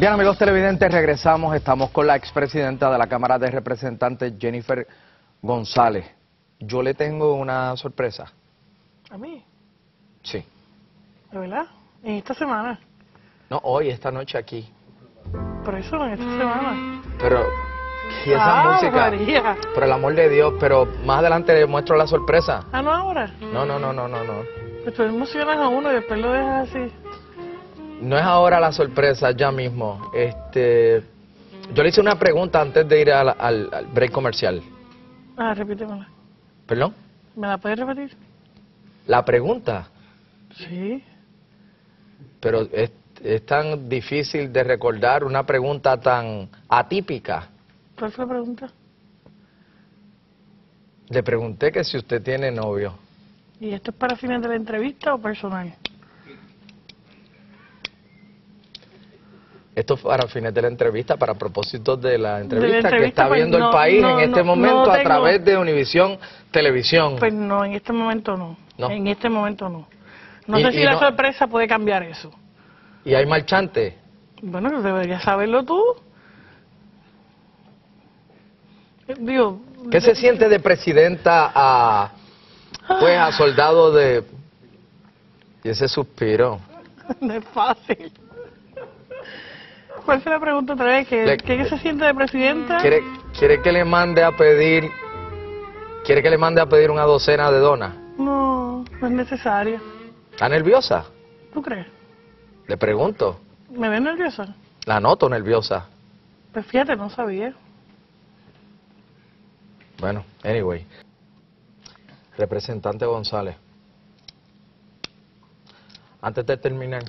Bien, amigos televidentes, regresamos. Estamos con la expresidenta de la Cámara de Representantes, Jennifer González. Yo le tengo una sorpresa. ¿A mí? Sí. ¿De verdad? ¿En esta semana? No, hoy, esta noche aquí. Por eso, en esta semana. Pero, ¿y esa música? María. Por el amor de Dios, pero más adelante le muestro la sorpresa. ¿Ah, no ahora? No. Pues tú emocionas a uno y después lo dejas así. No es ahora la sorpresa, ya mismo. Yo le hice una pregunta antes de ir al break comercial. Ah, repítemela. ¿Perdón? ¿Me la puedes repetir? La pregunta, Sí. pero es tan difícil de recordar una pregunta tan atípica. ¿Cuál fue la pregunta? Le pregunté que si usted tiene novio. ¿Y esto es para fines de la entrevista o personal? Esto es para fines de la entrevista, para propósitos de la entrevista que entrevista, está pues, viendo no, el país no, en este no, momento no a tengo- través de Univisión Televisión. Pues no, en este momento no. No. En este momento no. No Y- sé si y la no- sorpresa puede cambiar eso. ¿Y hay marchante? Bueno, deberías saberlo tú. Digo, ¿Qué se siente de presidenta a soldado de... Y ese suspiro. no es fácil. ¿Cuál fue la pregunta otra vez? ¿Qué se siente de presidenta? ¿Quiere que le mande a pedir... ¿Quiere que le mande a pedir una docena de donas? No, no es necesario. ¿Está nerviosa? ¿Tú crees? Le pregunto. ¿Me ves nerviosa? La noto nerviosa. Pues fíjate, no sabía. Bueno, anyway. Representante González. Antes de terminar,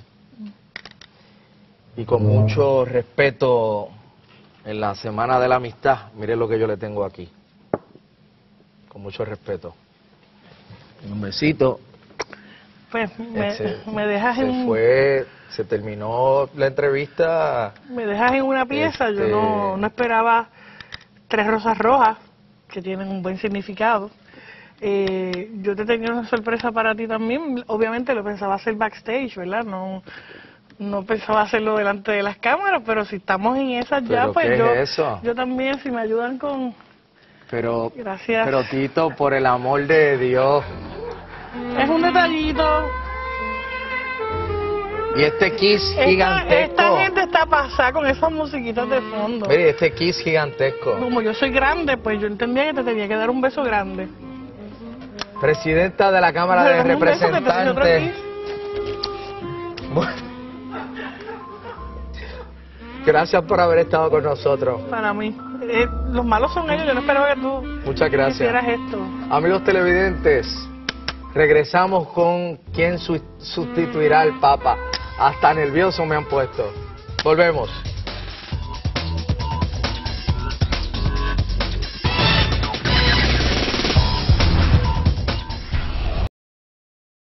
y con mucho respeto en la Semana de la Amistad, mire lo que yo le tengo aquí. Con mucho respeto. Un besito. Pues me dejas Se terminó la entrevista. me dejas en una pieza. Yo no esperaba 3 rosas rojas, que tienen un buen significado. Yo te tenía una sorpresa para ti también. Obviamente lo pensaba hacer backstage, ¿verdad? No pensaba hacerlo delante de las cámaras, pero si estamos en esas ya, ¿Pero pues qué es eso? yo también, si me ayudan con... Pero, Gracias. pero Tito, por el amor de Dios. Es un detallito. Y este kiss gigantesco. Esta gente está pasada con esas musiquitas de fondo. Mire, este kiss gigantesco. Como yo soy grande, pues yo entendía que te tenía que dar un beso grande. Presidenta de la Cámara de Dame un beso que te doy otro Representantes. kiss. Bueno. Gracias por haber estado con nosotros. Para mí. Los malos son ellos, yo no esperaba que tú Muchas gracias. hicieras esto. Amigos televidentes, regresamos con quién sustituirá al Papa. Hasta nervioso me han puesto. Volvemos.